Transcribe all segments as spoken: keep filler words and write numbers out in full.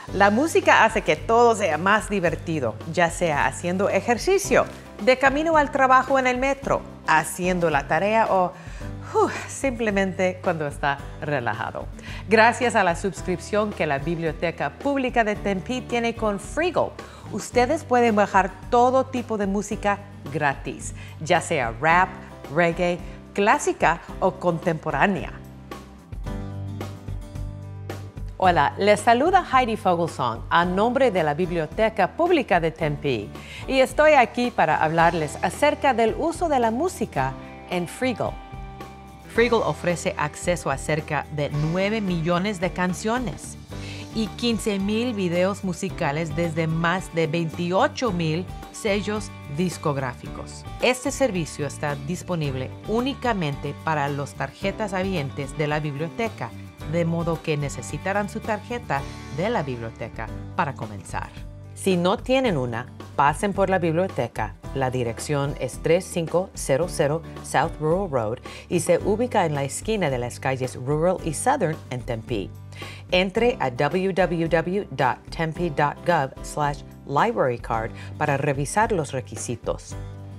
La música hace que todo sea más divertido, ya sea haciendo ejercicio, de camino al trabajo en el metro, haciendo la tarea o uh, simplemente cuando está relajado. Gracias a la suscripción que la Biblioteca Pública de Tempe tiene con Frigo, ustedes pueden bajar todo tipo de música gratis, ya sea rap, reggae, clásica o contemporánea. Hola, les saluda Heidi Fogelsong a nombre de la Biblioteca Pública de Tempe y estoy aquí para hablarles acerca del uso de la música en Frigo. Frigo ofrece acceso a cerca de nueve millones de canciones y quince mil videos musicales desde más de veintiocho mil sellos discográficos. Este servicio está disponible únicamente para las tarjetas habientes de la biblioteca, de modo que necesitarán su tarjeta de la biblioteca para comenzar. Si no tienen una, pasen por la biblioteca. La dirección es tres cinco cero cero South Rural Road y se ubica en la esquina de las calles Rural y Southern en Tempe. Entre a w w w punto tempe punto gov slash library card para revisar los requisitos.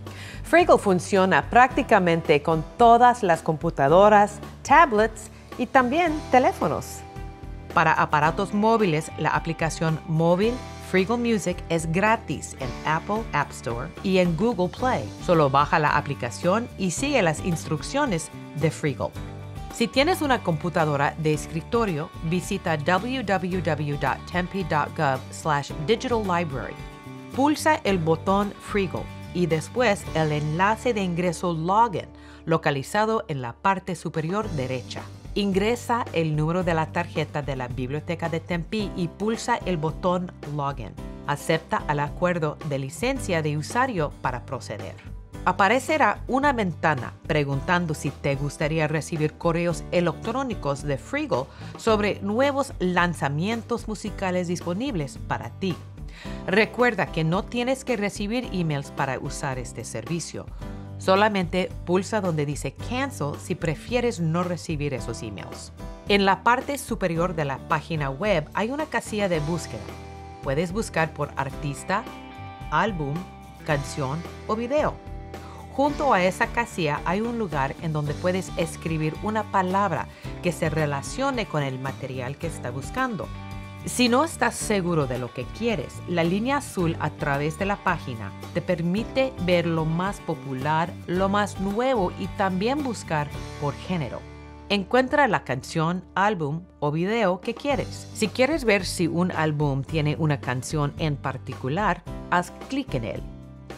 Frigo funciona prácticamente con todas las computadoras, tablets y también teléfonos. Para aparatos móviles, la aplicación móvil Frigo Music es gratis en Apple App Store y en Google Play. Solo baja la aplicación y sigue las instrucciones de Frigo. Si tienes una computadora de escritorio, visita w w w punto tempe punto gov slash digital library. Pulsa el botón Frigo y después el enlace de ingreso Login, localizado en la parte superior derecha. Ingresa el número de la tarjeta de la Biblioteca de Tempe y pulsa el botón Login. Acepta el acuerdo de licencia de usuario para proceder. Aparecerá una ventana preguntando si te gustaría recibir correos electrónicos de Frigo sobre nuevos lanzamientos musicales disponibles para ti. Recuerda que no tienes que recibir emails para usar este servicio. Solamente pulsa donde dice Cancel si prefieres no recibir esos emails. En la parte superior de la página web hay una casilla de búsqueda. Puedes buscar por artista, álbum, canción o video. Junto a esa casilla hay un lugar en donde puedes escribir una palabra que se relacione con el material que estás buscando. Si no estás seguro de lo que quieres, la línea azul a través de la página te permite ver lo más popular, lo más nuevo y también buscar por género. Encuentra la canción, álbum o video que quieres. Si quieres ver si un álbum tiene una canción en particular, haz clic en él.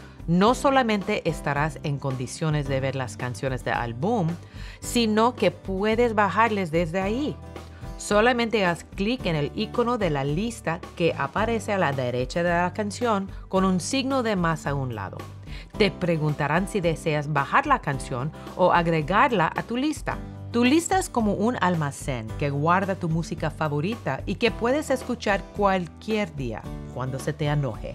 No solamente estarás en condiciones de ver las canciones del álbum, sino que puedes bajarles desde ahí. Solamente haz clic en el icono de la lista que aparece a la derecha de la canción con un signo de más a un lado. Te preguntarán si deseas bajar la canción o agregarla a tu lista. Tu lista es como un almacén que guarda tu música favorita y que puedes escuchar cualquier día, cuando se te antoje.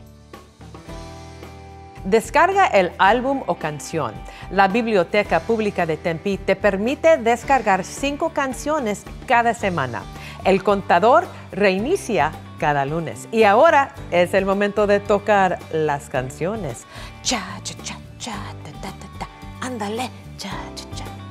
Descarga el álbum o canción. La Biblioteca Pública de Tempe te permite descargar cinco canciones cada semana. El contador reinicia cada lunes. Y ahora es el momento de tocar las canciones. Cha, cha, cha, cha, ta, ta, ta, ta. Ándale, cha, cha, cha.